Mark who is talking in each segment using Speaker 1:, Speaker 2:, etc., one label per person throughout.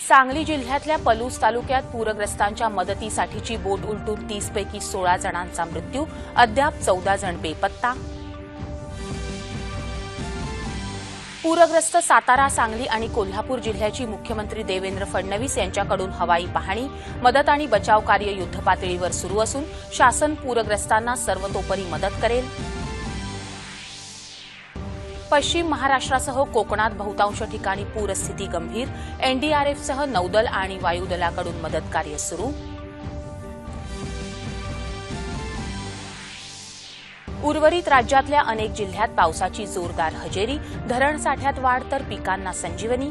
Speaker 1: सांगली जिल्ह्यातल्या पलूस तालुक्यात पूरग्रस्तांच्या मदतीसाठीची बोट उलटून 30 पैकी 16 जणांचा मृत्यू, अद्याप 14 जण बेपत्ता। पूरग्रस्त सातारा, सांगली आणि कोल्हापूर जिल्ह्याची मुख्यमंत्री देवेंद्र फडणवीस यांच्याकडून हवाई पाहणी, मदत आणि बचाव कार्य युद्धपातळीवर सुरू असून शासन पूरग्रस्तांना सर्वतोपरी मदत करेल। पश्चिम महाराष्ट्रासह कोकणात बहुतांश ठिकाणी पूरस्थिती गंभीर, एनडीआरएफसह नौदल आणि वायुदलाकडून मदत कार्य सुरू। उर्वरित राज्यातल्या अनेक जिल्ह्यात पावसाची जोरदार हजेरी, धरण साठ्यात वाढ तर पिकांना संजीवनी।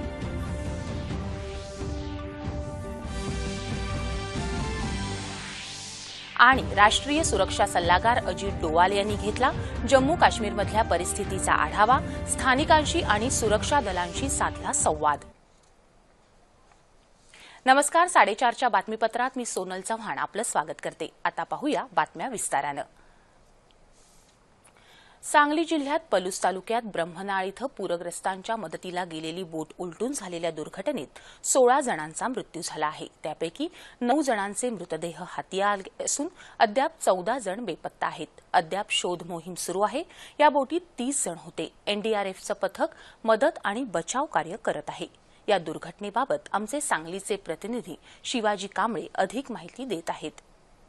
Speaker 1: आणि राष्ट्रीय सुरक्षा सल्लागार अजित डोवाल यांनी घेतला जम्मू काश्मीरमधल्या परिस्थितीचा आढावा, स्थानिकांशी आणि सुरक्षा दलांशी साधला संवाद। नमस्कार, 4:30च्या बातमीपत्रात मी सोनल चव्हाण आपलं स्वागत करते। आता पाहूया बातम्या विस्तारानं। सांगली जिल्ह्यात पलूस तालुक्यात ब्रह्मनाळ इथं पूरग्रस्तांच्या मदतीला गेलेली बोट उलटून झालेल्या दुर्घटनेत 16 जणांचा मृत्यू झाला आहे। त्यापैकी 9 जणांचे मृतदेह हाती आले असून अद्याप 14 जण बेपत्ता आहेत। अद्याप शोध मोहीम सुरू आहे। या बोटीत 30 जण होते। एनडीआरएफचं पथक मदत आणि बचाव कार्य करत आहे। या दुर्घटनेबाबत आमचे सांगलीचे प्रतिनिधी शिवाजी कांबळे अधिक माहिती देत आहेत।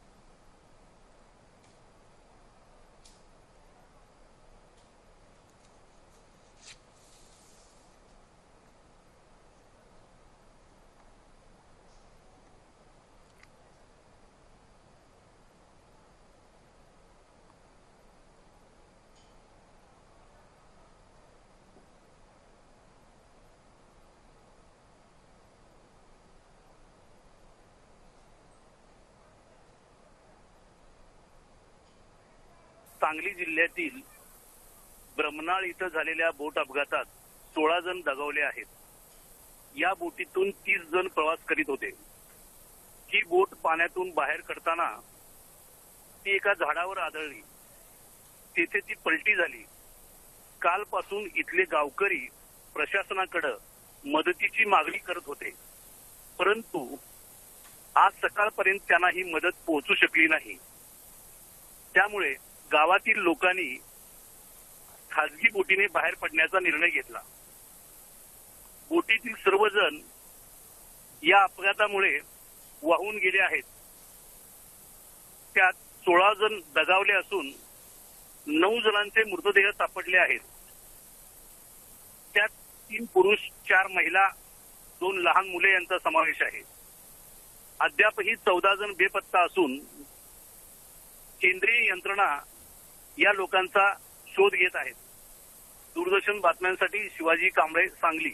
Speaker 2: सांगली जिल्ह्यातील ब्रह्मनाळ इथं झालेल्या बोट अपघातात 16 जण दगावले आहेत। या बोटीतून 30 जण प्रवास करीत होते। ही बोट पाण्यातून बाहेर काढताना ती एका झाडावर आदळली, तेथे ती पलटी झाली। कालपासून इथले गावकरी प्रशासनाकडे मदतीची मागणी करत होते, परंतु आज सकाळपर्यंत त्यांना ही मदत पोहोचू शकली नाही। त्यामुळे गावातील लोकांनी खासगी बोटीने बाहेर पडण्याचा निर्णय घेतला। बोटीतील सर्वजण या अपघातामुळे वाहून गेले आहेत। त्यात 16 जण दगावले असून 9 जणांचे मृतदेह सापडले आहेत। त्यात 3 पुरुष, 4 महिला, 2 लहान मुले यांचा समावेश आहे। अद्यापही 14 जण बेपत्ता असून केंद्रीय यंत्रणा या लोकांचा शोध घेत आहेत। दूरदर्शन बातम्यांसाठी शिवाजी कांबळे, सांगली।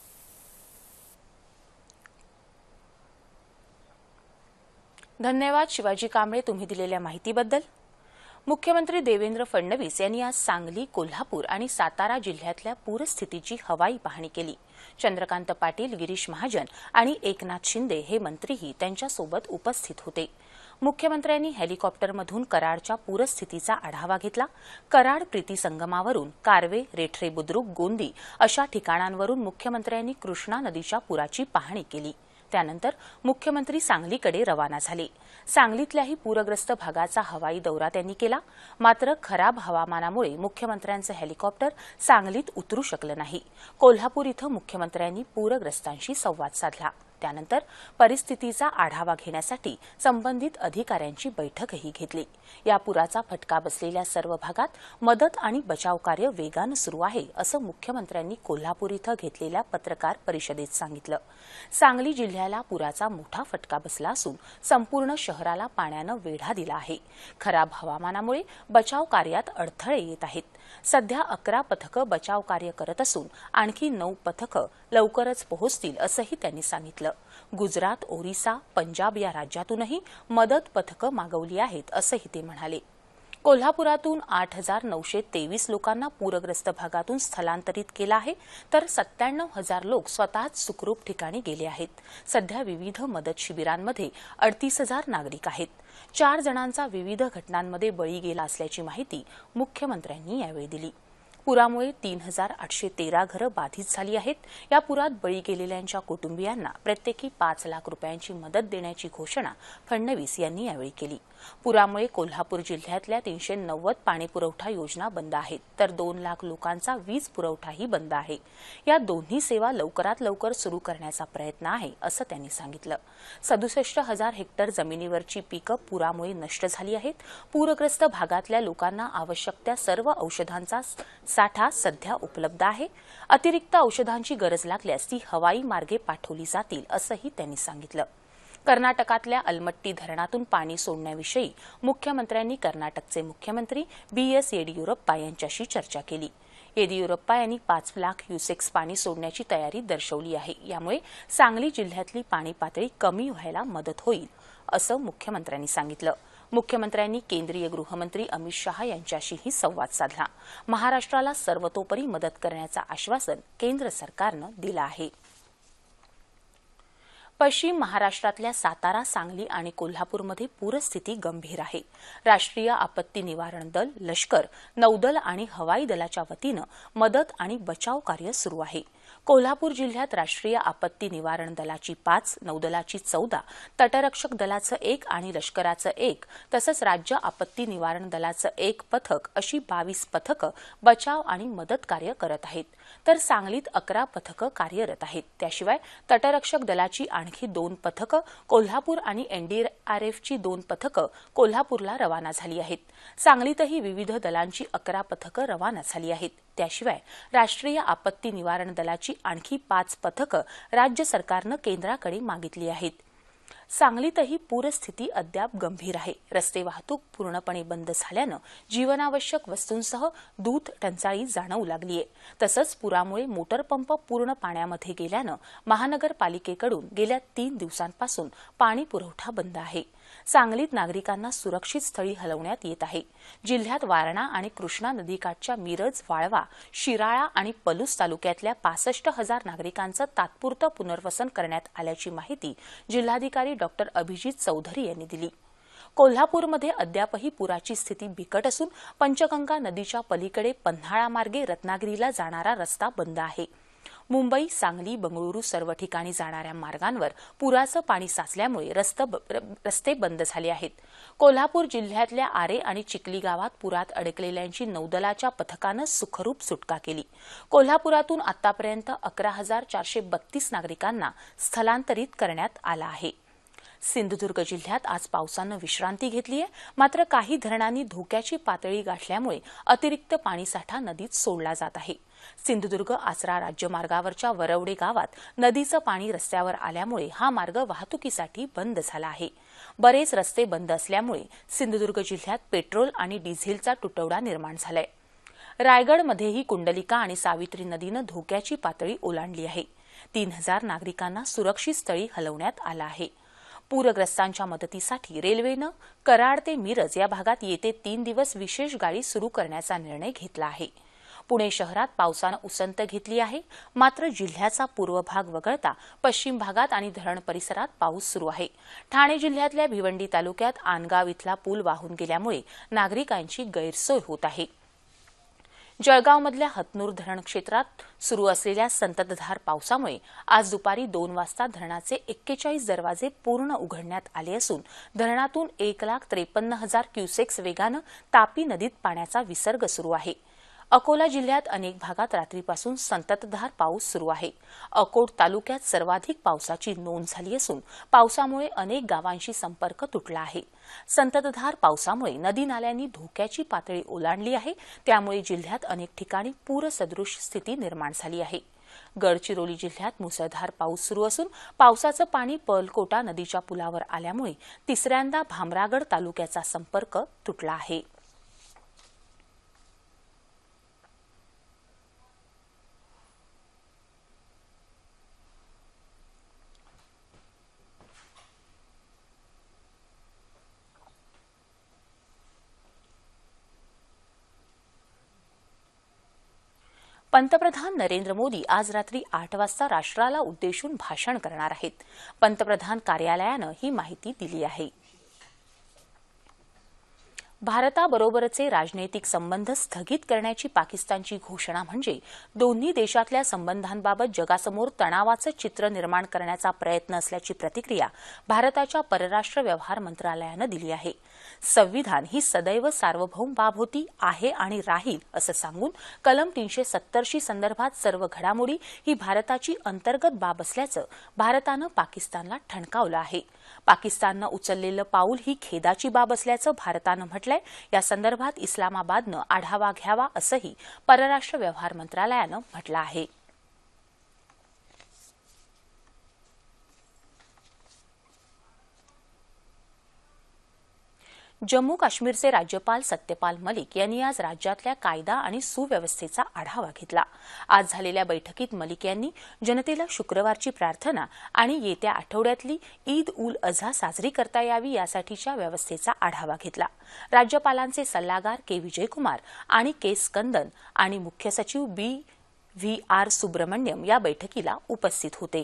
Speaker 1: धन्यवाद शिवाजी कांबळे, तुम्ही दिलेल्या माहितीबद्दल। मुख्यमंत्री देवेंद्र फडणवीस यांनी आज सांगली, कोल्हापूर आणि सातारा जिल्ह्यातल्या पूरस्थितीची हवाई पाहणी केली। चंद्रकांत पाटील, गिरीश महाजन आणि एकनाथ शिंदे हे मंत्रीही त्यांच्यासोबत उपस्थित होते। मुख्यमंत्र्यांनी हेलिकॉप्टरमधून कराडच्या पूरस्थितीचा आढावा घेतला। कराड प्रीती संगमावरून कार्वे, रेठरे बुद्रुक, गोंदी अशा ठिकाणांवरून मुख्यमंत्र्यांनी कृष्णा नदीच्या पुराची पाहणी केली। त्यानंतर मुख्यमंत्री सांगलीकडे रवाना झाले। सांगलीतल्याही पूरग्रस्त भागाचा हवाई दौरा त्यांनी केला। मात्र खराब हवामानामुळे मुख्यमंत्र्यांचं हेलिकॉप्टर सांगलीत उतरू शकलं नाही। कोल्हापूर इथं मुख्यमंत्र्यांनी पूरग्रस्तांशी संवाद साधला। त्यानंतर परिस्थितीचा आढावा घेण्यासाठी संबंधित अधिकाऱ्यांची बैठकही घेतली। या पुराचा फटका बसलेल्या सर्व भागात मदत आणि बचाव कार्य वेगानं सुरू आहे, असं मुख्यमंत्र्यांनी कोल्हापूर इथं घेतलेल्या पत्रकार परिषदेत सांगितलं। सांगली जिल्ह्याला पुराचा मोठा फटका बसला असून संपूर्ण शहराला पाण्यानं वेढा दिला आहे। खराब हवामानामुळे बचाव कार्यात अडथळे येत आहेत। सध्या 11 पथकं बचाव कार्य करत असून आणखी 9 पथकं लवकरच पोहोचतील असंही त्यांनी सांगितलं। गुजरात, ओरिसा, पंजाब या राज्यातूनही मदत पथकं मागवली आहेत असंही ते म्हणाले। कोल्हापुरातून 8,923 लोकांना पूरग्रस्त भागातून स्थलांतरित केलं आहे, तर 97,000 लोक स्वतःच सुखरूप ठिकाणी गेले आहेत। सध्या विविध मदत शिबिरांमध्ये 38,000 नागरिक आहेत। 4 जणांचा विविध घटनांमध्ये बळी गेला असल्याची माहिती मुख्यमंत्र्यांनी यावेळी दिली। पुरामुळे 3,813 घरं बाधित झाली आहेत. या पुरात बळी गेलेल्यांच्या कुटुंबियांना प्रत्येकी 5 लाख रुपयांची मदत देण्याची घोषणा फडणवीस यांनी यावेळी केली. पुरामुळे कोल्हापूर जिल्ह्यातल्या 390 पाणीपुरवठा योजना बंद आहेत, तर 2 लाख लोकांचा वीज पुरवठाही बंद आहे. या दोन्ही सेवा लवकरात लवकर सुरू करण्याचा प्रयत्न आहे, असं त्यांनी सांगितलं. 67,000 हेक्टर जमिनीवरची पिकं पुरामुळे नष्ट झाली आहेत. पूरग्रस्त भागातल्या लोकांना आवश्यक त्या सर्व औषधांचा साठा सध्या उपलब्ध आहे. अतिरिक्त औषधांची गरज लागल्यास ती हवाई मार्गे पाठवली जातील, असंही त्यांनी सांगितलं. कर्नाटकातल्या अलमट्टी धरणातून पाणी सोडण्याविषयी मुख्यमंत्र्यांनी कर्नाटकचे मुख्यमंत्री BS येडियुरप्पा यांच्याशी चर्चा केली. येडियुरप्पा यांनी 5 लाख क्युसेक्स पाणी सोडण्याची तयारी दर्शवली आहे. यामुळे सांगली जिल्ह्यातली पाणी पातळी कमी व्हायला मदत होईल, असं मुख्यमंत्र्यांनी सांगितलं. मुख्यमंत्र्यांनी केंद्रीय गृहमंत्री अमित शहा यांच्याशीही संवाद साधला. महाराष्ट्राला सर्वतोपरी मदत करण्याचं आश्वासन केंद्र सरकारनं दिलं आहे. पश्चिम महाराष्ट्रातल्या सातारा, सांगली आणि कोल्हापूरमध्ये पूरस्थिती गंभीर आहे. राष्ट्रीय आपत्ती निवारण दल, लष्कर, नौदल आणि हवाई दलाच्या वतीनं मदत आणि बचाव कार्य सुरू आहे. कोल्हापूर जिल्ह्यात राष्ट्रीय आपत्ती निवारण दलाची 5, नौदलाची 14, तटरक्षक दलाचं 1 आणि लष्कराचं 1 तसंच राज्य आपत्ती निवारण दलाचं 1 पथक अशी 22 पथकं बचाव आणि मदत कार्य करत आहेत. तर सांगलीत 11 पथकं कार्यरत आहेत. त्याशिवाय तटरक्षक दलाची आणखी 2 पथकं कोल्हापूर आणि NDRFची 2 पथकं कोल्हापूरला रवाना झाली आहेत. सांगलीतही विविध दलांची 11 पथकं रवाना झाली आहेत. त्याशिवाय राष्ट्रीय आपत्ती निवारण दलाची आणखी 5 पथकं राज्य सरकारनं केंद्राकडे मागितली आहेत. सांगलीतही पूरस्थिती अद्याप गंभीर आहे. रस्ते वाहतूक पूर्णपणे बंद झाल्यानं जीवनावश्यक वस्तूंसह दूध टंचाई जाणवू लागलीय. तसंच पुरामुळे मोटर पंप पूर्ण पाण्यामध्ये गेल्यानं महानगरपालिकेकडून गेल्या 3 दिवसांपासून पाणी पुरवठा बंद आहे. सांगलीत नागरिकांना सुरक्षित स्थळी हलवण्यात येत आहे. जिल्ह्यात वारणा आणि कृष्णा नदीकाठच्या मिरज, वाळवा, शिराळा आणि पलूस तालुक्यातल्या 65,000 नागरिकांचं तात्पुरतं पुनर्वसन करण्यात आल्याची माहिती जिल्हाधिकारी डॉ. अभिजित चौधरी यांनी दिली. कोल्हापूरमध्ये अद्यापही पुराची स्थिती बिकट असून पंचगंगा नदीच्या पलीकडे पन्हाळा मार्गे रत्नागिरीला जाणारा रस्ता बंद आहे. मुंबई, सांगली, बंगळुरू सर्व ठिकाणी जाणाऱ्या मार्गांवर पुराचं पाणी साचल्यामुळे रस्ते बंद झाले आहेत. कोल्हापूर जिल्ह्यातल्या आरे आणि चिखली गावात पुरात अडकलेल्यांची नौदलाच्या पथकानं सुखरूप सुटका केली. कोल्हापुरातून आतापर्यंत 11,432 नागरिकांना स्थलांतरित करण्यात आलं आहे. सिंधुदुर्ग जिल्ह्यात आज पावसानं विश्रांती घेतली आहे. मात्र काही धरणांनी धोक्याची पातळी गाठल्यामुळे अतिरिक्त पाणीसाठा नदीत सोडला जात आहे. सिंधुदुर्ग आचरा राज्यमार्गावरच्या वरवडे गावात नदीचं पाणी रस्त्यावर आल्यामुळे हा मार्ग वाहतुकीसाठी बंद झाला आहे. बरेच रस्ते बंद असल्यामुळे सिंधुदुर्ग जिल्ह्यात पेट्रोल आणि डिझेलचा तुटवडा निर्माण झालाय. रायगडमध्येही कुंडलिका आणि सावित्री नदीनं धोक्याची पातळी ओलांडली आहे. 3,000 नागरिकांना सुरक्षित स्थळी हलवण्यात आलं आहे. पूरग्रस्तांच्या मदतीसाठी रेल्वेनं कराड ते मिरज या भागात येते 3 दिवस विशेष गाडी सुरू करण्याचा निर्णय घेतला आहे. पुणे शहरात पावसानं उसंत घेतली आहे. मात्र जिल्ह्याचा पूर्व भाग वगळता पश्चिम भागात आणि धरण परिसरात पाऊस सुरू आहे. ठाणे जिल्ह्यातल्या भिवंडी तालुक्यात आनगाव इथला पूल वाहून गेल्यामुळे नागरिकांची गैरसोय होत आहे. जळगावमधल्या हतनूर धरण क्षेत्रात सुरू असलेल्या संततधार पावसामुळे आज दुपारी 2 वाजता धरणाचे 41 दरवाजे पूर्ण उघडण्यात आले असून धरणातून 1,53,000 क्युसेक्स वेगानं तापी नदीत पाण्याचा विसर्ग सुरू आहे. अकोला जिल्ह्यात अनेक भागात रात्रीपासून संततधार पाऊस सुरू आहे. अकोट तालुक्यात सर्वाधिक पावसाची नोंद झाली असून पावसामुळे अनेक गावांशी संपर्क तुटला आहे. संततधार पावसामुळे नदी नाल्यांनी धोक्याची पातळी ओलांडली आहे. त्यामुळे जिल्ह्यात अनेक ठिकाणी पूरसदृश स्थिती निर्माण झाली आहे. गडचिरोली जिल्ह्यात मुसळधार पाऊस सुरू असून पावसाचं पाणी पर्लकोटा नदीच्या पुलावर आल्यामुळे तिसऱ्यांदा भामरागड तालुक्याचा संपर्क तुटला आहे. पंतप्रधान नरेंद्र मोदी आज रात्री 8 वाजता राष्ट्राला उद्देशून भाषण करणार आहेत. पंतप्रधान कार्यालयानं ही माहिती दिली आहे. भारताबरोबरचे राजनैतिक संबंध स्थगित करण्याची पाकिस्तानची घोषणा म्हणजे दोन्ही देशातल्या संबंधांबाबत जगासमोर तणावाचं चित्र निर्माण करण्याचा प्रयत्न असल्याची प्रतिक्रिया भारताच्या परराष्ट्र व्यवहार मंत्रालयानं दिली आहे. संविधान ही सदैव सार्वभौम बाब होती, आहे आणि राहील असं सांगून कलम 370 संदर्भात सर्व घडामोडी ही भारताची अंतर्गत बाब असल्याचं भारतानं पाकिस्तानला ठणकावलं आहे. पाकिस्ताननं उचललेलं पाऊल ही खेदाची बाब असल्याचं भारतानं म्हटलंय. या संदर्भात इस्लामाबादनं आढावा घ्यावा असंही परराष्ट्र व्यवहार मंत्रालयानं म्हटलं आहे. जम्मू काश्मीरचे राज्यपाल सत्यपाल मलिक यांनी आज राज्यातल्या कायदा आणि सुव्यवस्थेचा आढावा घेतला. आज झालेल्या बैठकीत मलिक यांनी जनतेला शुक्रवारची प्रार्थना आणि येत्या आठवड्यातली ईद उल अझा साजरी करता यावी यासाठीच्या व्यवस्थेचा आढावा घेतला. राज्यपालांचे सल्लागार के विजयकुमार आणि के स्कंदन आणि मुख्य सचिव BVR सुब्रमण्यम या बैठकीला उपस्थित होते.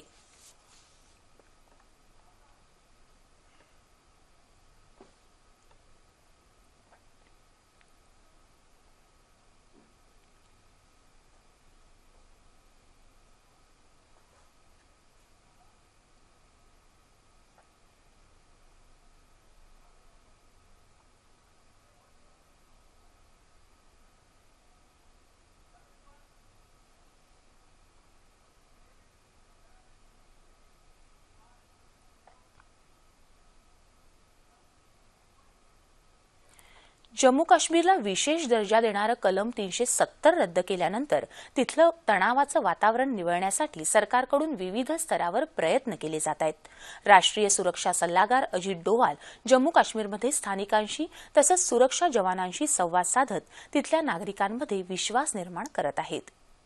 Speaker 1: जम्मू काश्मीरला विशेष दर्जा देणारं कलम 370 रद्द केल्यानंतर तिथलं तणावाचं वातावरण निवळण्यासाठी सरकारकडून विविध स्तरावर प्रयत्न केले जात आहेत. राष्ट्रीय सुरक्षा सल्लागार अजित डोवाल जम्मू काश्मीरमध्ये स्थानिकांशी तसंच सुरक्षा जवानांशी संवाद साधत तिथल्या नागरिकांमध्ये विश्वास निर्माण करत आहेत.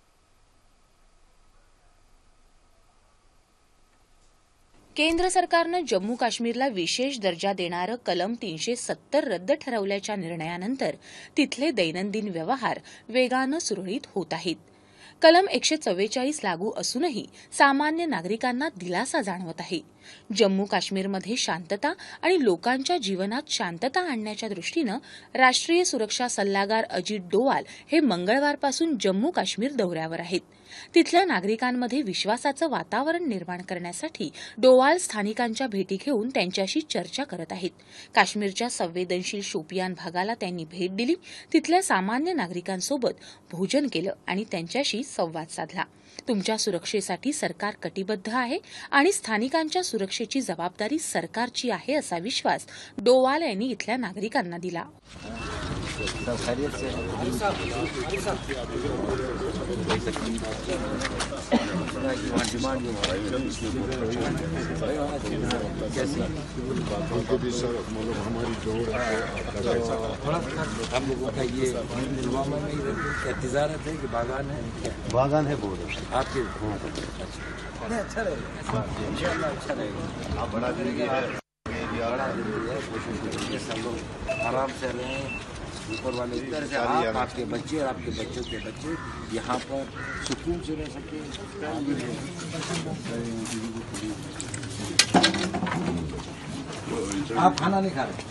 Speaker 1: केंद्र सरकारनं जम्मू काश्मीरला विशेष दर्जा देणारं कलम 370 रद्द ठरवल्याच्या निर्णयानंतर तिथले दैनंदिन व्यवहार वेगानं सुरळीत होत आहेत. कलम 144 लागू असूनही सामान्य नागरिकांना दिलासा जाणवत आहे. जम्मू काश्मीरमध्ये शांतता आणि लोकांच्या जीवनात शांतता आणण्याच्या दृष्टीनं राष्ट्रीय सुरक्षा सल्लागार अजित डोवाल हे मंगळवारपासून जम्मू काश्मीर दौऱ्यावर आहेत. तिथल्या नागरिकांमध्ये विश्वासाचं वातावरण निर्माण करण्यासाठी डोवाल स्थानिकांच्या भेटी घेऊन त्यांच्याशी चर्चा करत आहेत. काश्मीरच्या संवेदनशील शोपियान भागाला त्यांनी भेट दिली, तिथल्या सामान्य नागरिकांसोबत भोजन केलं आणि त्यांच्याशी संवाद साधला. तुमच्या सुरक्षेसाठी सरकार कटिबद्ध आहे आणि स्थानिकांच्या सुरक्षेची जबाबदारी सरकारची आहे असा विश्वास डोवाल यांनी इथल्या नागरिकांना दिला.
Speaker 3: हम लोगों का ये पुलवामा में तिजारत है कि बागान है? बागान है बहुत आपके अच्छा रहेगा, अच्छा रहेगा. आप बड़ा दिन है, बड़ा दिन है, कोशिश करेंगे सब लोग आराम से रहें. ऊपर वाले इधर से आप, आपके बच्चे और आपके बच्चों के बच्चे यहाँ पर सुकून से रह सके. आप खाना नहीं खा रहे?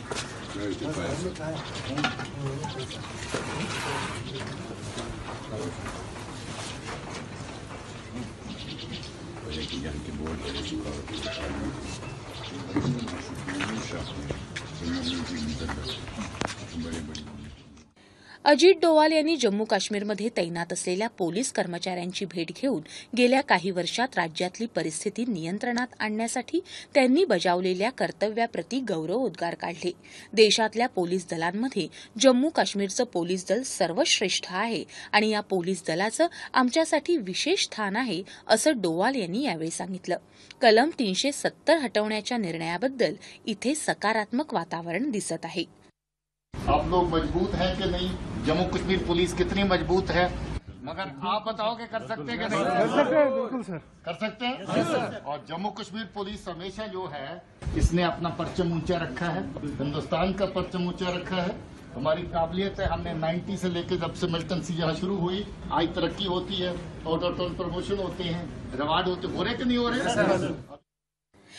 Speaker 1: अजित डोवाल यांनी जम्मू काश्मीरमध्ये तैनात असलेल्या पोलीस कर्मचाऱ्यांची भेट घेऊन गेल्या काही वर्षात राज्यातली परिस्थिती नियंत्रणात आणण्यासाठी त्यांनी बजावलेल्या कर्तव्याप्रती गौरवोद्गार काढले. देशातल्या पोलीस दलांमध्ये जम्मू काश्मीरचं पोलीस दल सर्वश्रेष्ठ आहे आणि या पोलीस दलाचं आमच्यासाठी विशेष स्थान आहे असं डोवाल यांनी यावेळी सांगितलं. कलम 370 हटवण्याच्या निर्णयाबद्दल इथे सकारात्मक वातावरण दिसत आहे.
Speaker 4: आप लोग मजबूत हैं कि नहीं? जम्मू कश्मीर पुलिस कितनी मजबूत है? मगर आप बताओ कि कर सकते हैं कि नहीं? कर सकते हैं, बिल्कुल सर. कर सकते हैं? yes, sir. और जम्मू कश्मीर पुलिस हमेशा जो है इसने अपना परचम ऊंचा रखा है, हिंदुस्तान का परचम ऊंचा रखा है. हमारी काबिलियत है, हमने 90 से लेकर जब से मिलिटेंसी यहाँ शुरू हुई आज तरक्की होती है, ऑर्डर प्रमोशन होते हैं, रिवार्ड होते, हो रहे कि नहीं हो रहे?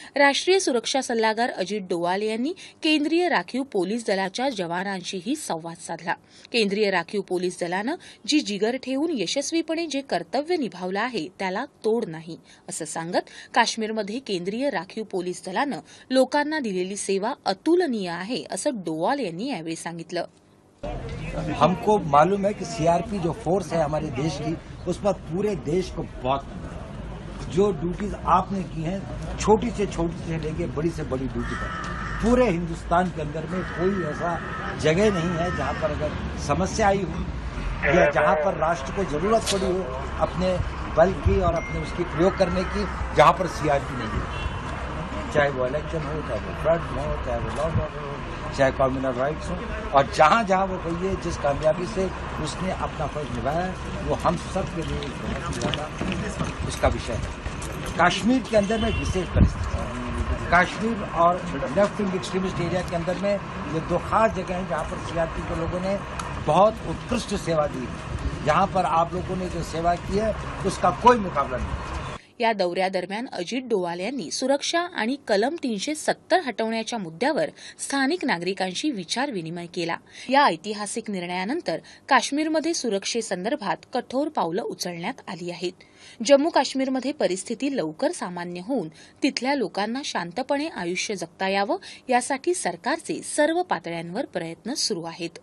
Speaker 1: राष्ट्रीय सुरक्षा सल्लागार अजित डोवाल यांनी केंद्रीय राखीव पोलीस दलाच्या जवानांशीही संवाद साधला. केंद्रीय राखीव पोलीस दलानं जी जिगर ठेवून यशस्वीपणे जे कर्तव्य निभावलं आहे त्याला तोड नाही असं सांगत काश्मीरमध्ये केंद्रीय राखीव पोलीस दलानं लोकांना दिलेली सेवा अतुलनीय आहे असं डोवाल यांनी यावेळी सांगितलं.
Speaker 3: हमको मालूम है कि सीआरपी जो फोर्स है हमारे देश की, उस पर पूरे देश को बहुत जो ड्यूटीज आपने की हैं, छोटी से लेके बड़ी से बड़ी ड्यूटी पर पूरे हिंदुस्तान के अंदर में कोई ऐसा जगह नहीं है जहां पर अगर समस्या आई हो या जहां पर राष्ट्र को जरूरत पड़ी हो अपने बल की और अपने उसकी प्रयोग करने की, जहां पर सीआरपी नहीं है. चाहे वो इलेक्शन हो, चाहे वो फ्लड हो, चाहे वो लॉ एंड ऑर्डर हो, चाहे कम्युनल राइट्स हो, और जहां जहां वो गई है, जिस कामयाबी से उसने अपना फर्ज निभाया है, वो हम सब के लिए बहुत ही ज्यादा उसका विषय है. कश्मीर के अंदर में विशेष परिस्थिति है. कश्मीर और लेफ्ट विंग एक्सट्रीमिस्ट एरिया के अंदर में ये दो खास जगह हैं जहां पर सीआरपी के लोगों ने बहुत उत्कृष्ट सेवा दी. जहां पर आप लोगों ने जो सेवा की है उसका कोई मुकाबला नहीं.
Speaker 1: या दौऱ्यादरम्यान अजित डोवाल यांनी सुरक्षा आणि कलम 370 हटवण्याच्या मुद्द्यावर स्थानिक नागरिकांशी विचारविनिमय केला. या ऐतिहासिक निर्णयानंतर काश्मीरमध्ये सुरक्षेसंदर्भात कठोर पावलं उचलण्यात आली आहेत. जम्मू काश्मीरमध्ये परिस्थिती लवकर सामान्य होऊन तिथल्या लोकांना शांतपणे आयुष्य जगता यावं यासाठी सरकारचे सर्व पातळ्यांवर प्रयत्न सुरू आहेत.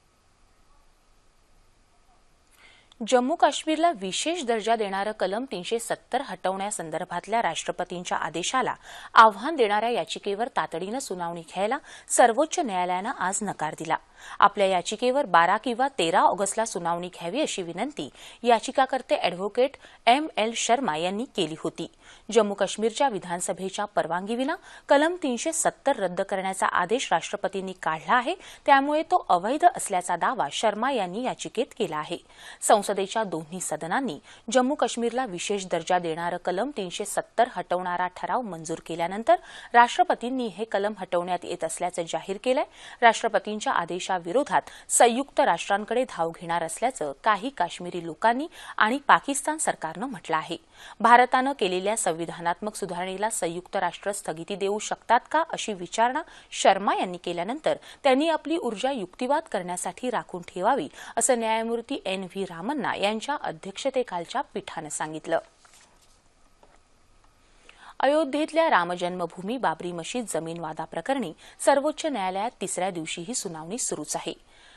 Speaker 1: जम्मू काश्मीरला विशेष दर्जा देणारं कलम 370 हटवण्यासंदर्भातल्या राष्ट्रपतींच्या आदेशाला आव्हान देणाऱ्या याचिकेवर तातडीनं सुनावणी घ्यायला सर्वोच्च न्यायालयानं आज नकार दिला. आपल्या याचिकेवर 12 किंवा 13 ऑगस्टला सुनावणी घ्यावी अशी विनंती याचिकाकर्ते अॅडव्होकेट M.L. शर्मा यांनी केली होती. जम्मू काश्मीरच्या विधानसभेच्या परवानगीविना कलम 370 रद्द करण्याचा आदेश राष्ट्रपतींनी काढला आहे, त्यामुळे तो अवैध असल्याचा दावा शर्मा यांनी याचिकेत केला आहे. संसदेच्या दोन्ही सदनांनी जम्मू काश्मीरला विशेष दर्जा देणारं कलम 370 हटवणारा ठराव मंजूर केल्यानंतर राष्ट्रपतींनी हे कलम हटवण्यात येत असल्याचं जाहीर केलंय. राष्ट्रपतींच्या आदेशाविरोधात संयुक्त राष्ट्रांकडे धाव घेणार असल्याचं काही काश्मीरी लोकांनी आणि पाकिस्तान सरकारनं म्हटलं आहे. भारतानं केलेल्या संविधानात्मक सुधारणेला संयुक्त राष्ट्र स्थगिती देऊ शकतात का अशी विचारणा शर्मा यांनी केल्यानंतर त्यांनी आपली ऊर्जा युक्तिवाद करण्यासाठी राखून ठेवावी असं न्यायमूर्ती N.V. रामन्ना यांच्या अध्यक्षतेखालच्या पीठानं सांगितलं. अयोध्येतल्या रामजन्मभूमी बाबरी मशीद जमीन वादाप्रकरणी सर्वोच्च न्यायालयात तिसऱ्या दिवशीही सुनावणी सुरूच आहे.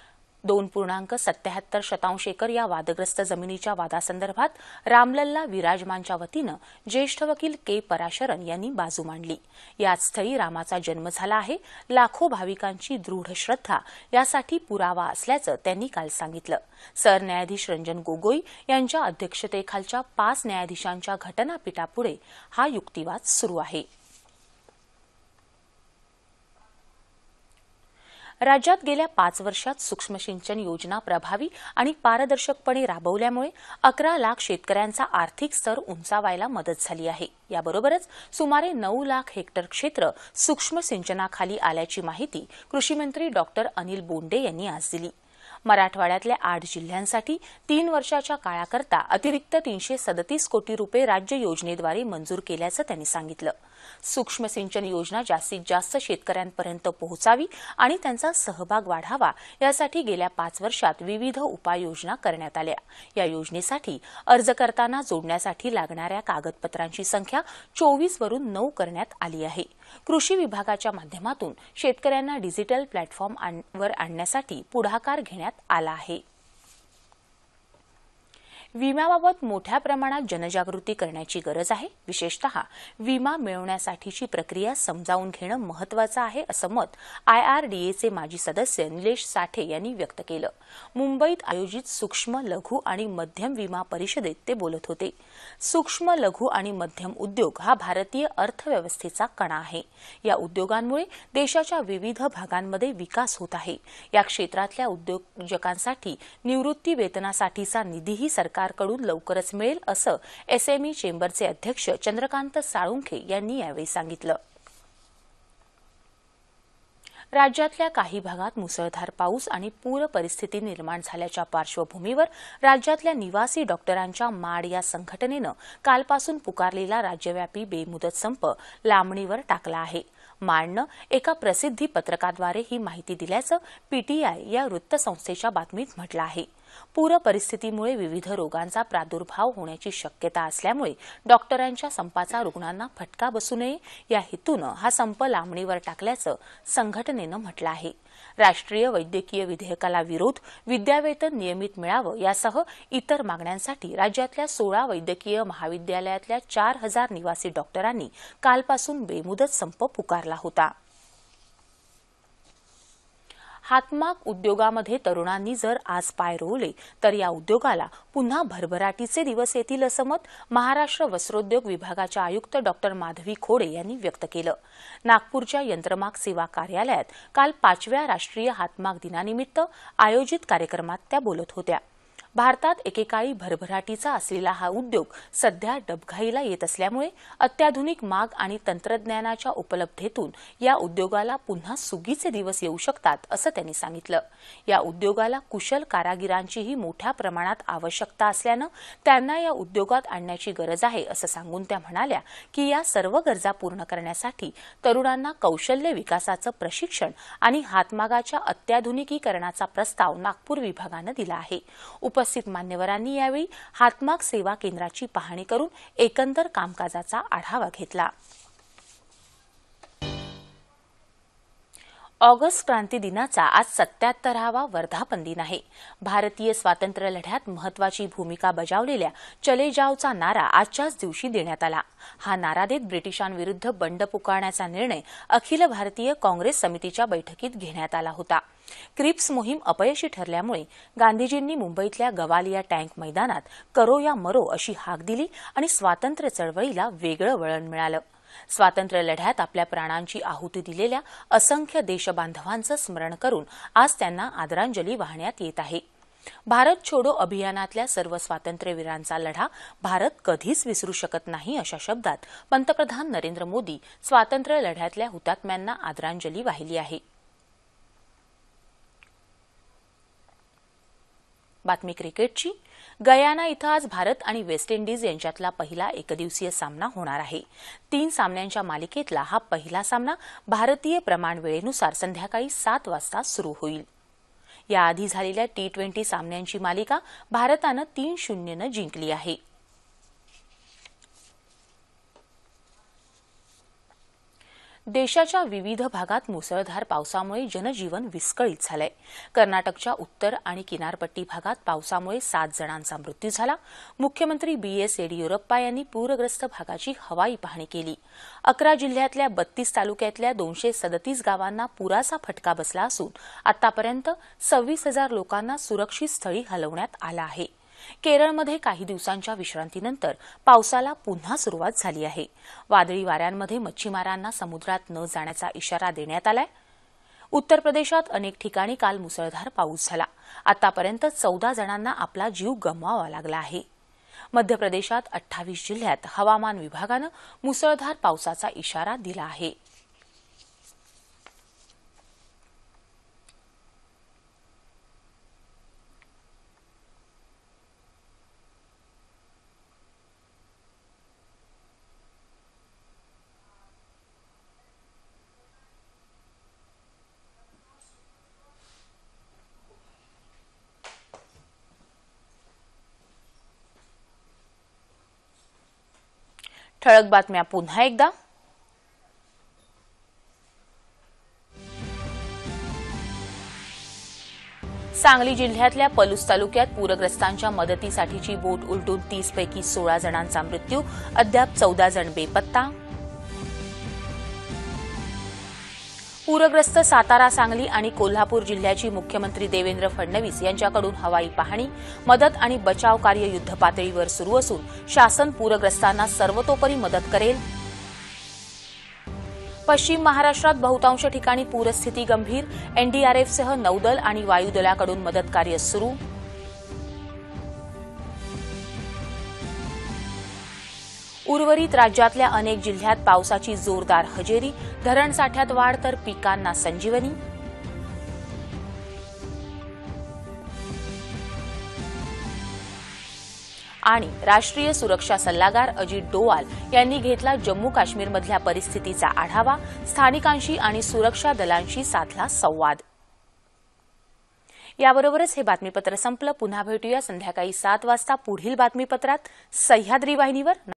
Speaker 1: 2.77 एकर या वादग्रस्त जमिनीच्या वादासंदर्भात रामलल्ला विराजमानच्या वतीनं ज्येष्ठ वकील के. पराशरन यांनी बाजू मांडली. याच स्थळी रामाचा जन्म झाला आहे, लाखो भाविकांची दृढ श्रद्धा यासाठी पुरावा असल्याचं त्यांनी काल सांगितलं. सरन्यायाधीश रंजन गोगोई यांच्या अध्यक्षतेखालच्या 5 न्यायाधीशांच्या घटनापीठापुढे हा युक्तिवाद सुरू आहे. राज्यात गेल्या 5 वर्षात सूक्ष्म सिंचन योजना प्रभावी आणि पारदर्शकपणे राबवल्यामुळे 11 लाख शेतकऱ्यांचा आर्थिक स्तर उंचावायला मदत झाली आहे. याबरोबरच सुमारे 9 लाख हेक्टर क्षेत्र सूक्ष्म सिंचनाखाली आल्याची माहिती कृषीमंत्री डॉ. अनिल बोंडे यांनी आज दिली. मराठवाड्यातल्या 8 जिल्ह्यांसाठी 3 वर्षाच्या काळाकरता अतिरिक्त 337 कोटी रुपये राज्य योजनेद्वारे मंजूर केल्याचं त्यांनी सांगितलं. सूक्ष्म सिंचन योजना जास्तीत जास्त शेतकऱ्यांपर्यंत पोहोचावी आणि त्यांचा सहभाग वाढावा यासाठी गेल्या 5 वर्षात विविध उपाययोजना करण्यात आल्या. या योजनेसाठी अर्ज करताना जोडण्यासाठी लागणाऱ्या कागदपत्रांची संख्या 24 वरून 9 करण्यात आली आहे. कृषी विभागाच्या माध्यमातून शेतकऱ्यांना डिजिटल प्लॅटफॉर्मवर आणण्यासाठी पुढाकार घेण्यात आला आहे. विम्याबाबत मोठ्या प्रमाणात जनजागृती करण्याची गरज आहे. विशेषतः विमा मिळवण्यासाठीची प्रक्रिया समजावून घेणं महत्त्वाचं आहे असं मत IRDAचे माजी सदस्य निलेश साठे यांनी व्यक्त केलं. मुंबईत आयोजित सूक्ष्म लघु आणि मध्यम विमा परिषदेत ते बोलत होते. सूक्ष्म लघु आणि मध्यम उद्योग हा भारतीय अर्थव्यवस्थेचा कणा आहे. या उद्योगांमुळे देशाच्या विविध भागांमध्ये विकास होत आहे. या क्षेत्रातल्या उद्योजकांसाठी निवृत्ती वेतनासाठीचा निधीही सरकारकडून लवकरच मिळेल असं SME चेंबरचे अध्यक्ष चंद्रकांत साळुंखे यांनी यावेळी सांगितलं. राज्यातल्या काही भागात मुसळधार पाऊस आणि पूर परिस्थिती निर्माण झाल्याच्या पार्श्वभूमीवर राज्यातल्या निवासी डॉक्टरांच्या माड या संघटनेनं कालपासून पुकारलेला राज्यव्यापी बेमुदत संप लांबणीवर टाकला आहे. माडनं एका प्रसिद्धी पत्रकाद्वारे ही माहिती दिल्याचं पीटीआय या वृत्तसंस्थेच्या बातमीत म्हटलं आहे. पूर परिस्थितीमुळे विविध रोगांचा प्रादुर्भाव होण्याची शक्यता असल्यामुळे डॉक्टरांच्या संपाचा रुग्णांना फटका बसू नये या हेतूनं हा संप लांबणीवर टाकल्याचं संघटनेनं म्हटलं आहे. राष्ट्रीय वैद्यकीय विधेयकाला विरोध, विद्यावेतन नियमित मिळावं यासह इतर मागण्यांसाठी राज्यातल्या 16 वैद्यकीय महाविद्यालयातल्या 4000 निवासी डॉक्टरांनी कालपासून बेमुदत संप पुकारला होता. हातमाग उद्योगामध्ये तरुणांनी जर आज पाय रोवले तर या उद्योगाला पुन्हा भरभराटीचे दिवस येतील असं मत महाराष्ट्र वस्त्रोद्योग विभागाच्या आयुक्त डॉ. माधवी खोडे यांनी व्यक्त केलं. नागपूरच्या यंत्रमाग सेवा कार्यालयात काल 5व्या राष्ट्रीय हातमाग दिनानिमित्त आयोजित कार्यक्रमात त्या बोलत होत्या. भारतात एकेकाळी भरभराटीचा असलेला हा उद्योग सध्या डबघाईला येत असल्यामुळे अत्याधुनिक माग आणि तंत्रज्ञानाच्या उपलब्धतेतून या उद्योगाला पुन्हा सुगीचे दिवस येऊ शकतात असं त्यांनी सांगितलं. या उद्योगाला कुशल कारागिरांचीही मोठ्या प्रमाणात आवश्यकता असल्यानं त्यांना या उद्योगात आणण्याची गरज आहे असं सांगून त्या म्हणाल्या की या सर्व गरजा पूर्ण करण्यासाठी तरुणांना कौशल्य विकासाचं प्रशिक्षण आणि हातमागाच्या अत्याधुनिकीकरणाचा प्रस्ताव नागपूर विभागानं दिला आहे. उपस्थित मान्यवरांनी यावेळी हातमाग सेवा केंद्राची पाहणी करून एकंदर कामकाजाचा आढावा घेतला. ऑगस्ट क्रांती दिनाचा आज 77वा वर्धापन दिन आहे. भारतीय स्वातंत्र्य लढ्यात महत्वाची भूमिका बजावलेल्या चले जावचा नारा आजच्याच दिवशी देण्यात आला. हा नारा देत ब्रिटिशांविरुद्ध बंड पुकारण्याचा निर्णय अखिल भारतीय काँग्रेस समितीच्या बैठकीत घेण्यात आला होता. क्रिप्स मोहीम अपयशी ठरल्यामुळे गांधीजींनी मुंबईतल्या गवालिया टँक मैदानात करो या मरो अशी हाक दिली आणि स्वातंत्र्य चळवळीला वेगळं वळण मिळालं. स्वातंत्र्य लढ्यात आपल्या प्राणांची आहुती दिलेल्या असंख्य देशबांधवांचं स्मरण करून आज त्यांना आदरांजली वाहण्यात येत आहे. भारत छोडो अभियानातल्या सर्व स्वातंत्र्यवीरांचा लढा भारत कधीच विसरू शकत नाही अशा शब्दात पंतप्रधान नरेंद्र मोदी स्वातंत्र्य लढ्यातल्या हुतात्म्यांना आदरांजली वाहिली आहे. बातमी क्रिकेटची. गयाना इथं आज भारत आणि वेस्ट इंडिज यांच्यातला पहिला एकदिवसीय सामना होणार आहे. 3 सामन्यांच्या मालिकेतला हा पहिला सामना भारतीय प्रमाण वेळेनुसार संध्याकाळी 7 वाजता सुरू होईल. याआधी झालेल्या T20 सामन्यांची मालिका भारतानं 3-0नं जिंकली आहे. देशाच्या विविध भागात मुसळधार पावसामुळे जनजीवन विस्कळीत झालंय. कर्नाटकच्या उत्तर आणि किनारपट्टी भागात पावसामुळे 7 जणांचा मृत्यू झाला. मुख्यमंत्री BS येडियुरप्पा यांनी पूरग्रस्त भागाची हवाई पाहणी केली. 11 जिल्ह्यातल्या 32 तालुक्यातल्या 237 गावांना पुराचा फटका बसला असून आतापर्यंत 26,000 लोकांना सुरक्षित स्थळी हलवण्यात आलं आहे. केरळमध्ये काही दिवसांच्या विश्रांतीनंतर पावसाला पुन्हा सुरुवात झाली आहे. वादळी वाऱ्यांमध्ये मच्छीमारांना समुद्रात न जाण्याचा इशारा देण्यात आलाय. उत्तर प्रदेशात अनेक ठिकाणी काल मुसळधार पाऊस झाला. आतापर्यंत 14 जणांना आपला जीव गमवावा लागला आहे. मध्य प्रदेशात 28 जिल्ह्यात हवामान विभागानं मुसळधार पावसाचा इशारा दिला आहे. ठळक बातम्या पुन्हा एकदा. सांगली जिल्ह्यातल्या पलूस तालुक्यात पूरग्रस्तांच्या मदतीसाठीची बोट उलटून 30 पैकी 16 जणांचा मृत्यू, अद्याप 14 जण बेपत्ता. पूरग्रस्त सातारा, सांगली आणि कोल्हापूर जिल्ह्याची मुख्यमंत्री देवेंद्र फडणवीस यांच्याकडून हवाई पाहणी. मदत आणि बचाव कार्य युद्धपातळीवर सुरू असून शासन पूरग्रस्तांना सर्वतोपरी मदत करेल. पश्चिम महाराष्ट्रात बहुतांश ठिकाणी पूरस्थिती गंभीर. एनडीआरएफसह नौदल आणि वायुदलाकडून मदत कार्य सुरू. उर्वरित राज्यातल्या अनेक जिल्ह्यात पावसाची जोरदार हजेरी, धरणसाठ्यात वाढ तर पिकांना संजीवनी. आणि राष्ट्रीय सुरक्षा सल्लागार अजित डोवाल यांनी घेतला जम्मू काश्मीरमधल्या परिस्थितीचा आढावा, स्थानिकांशी आणि सुरक्षा दलांशी साधला संवाद. याबरोबरच हे बातमीपत्र संपलं. पुन्हा भेटूया संध्याकाळी 7 वाजता पुढील बातमीपत्रात सह्याद्री वाहिनीवर.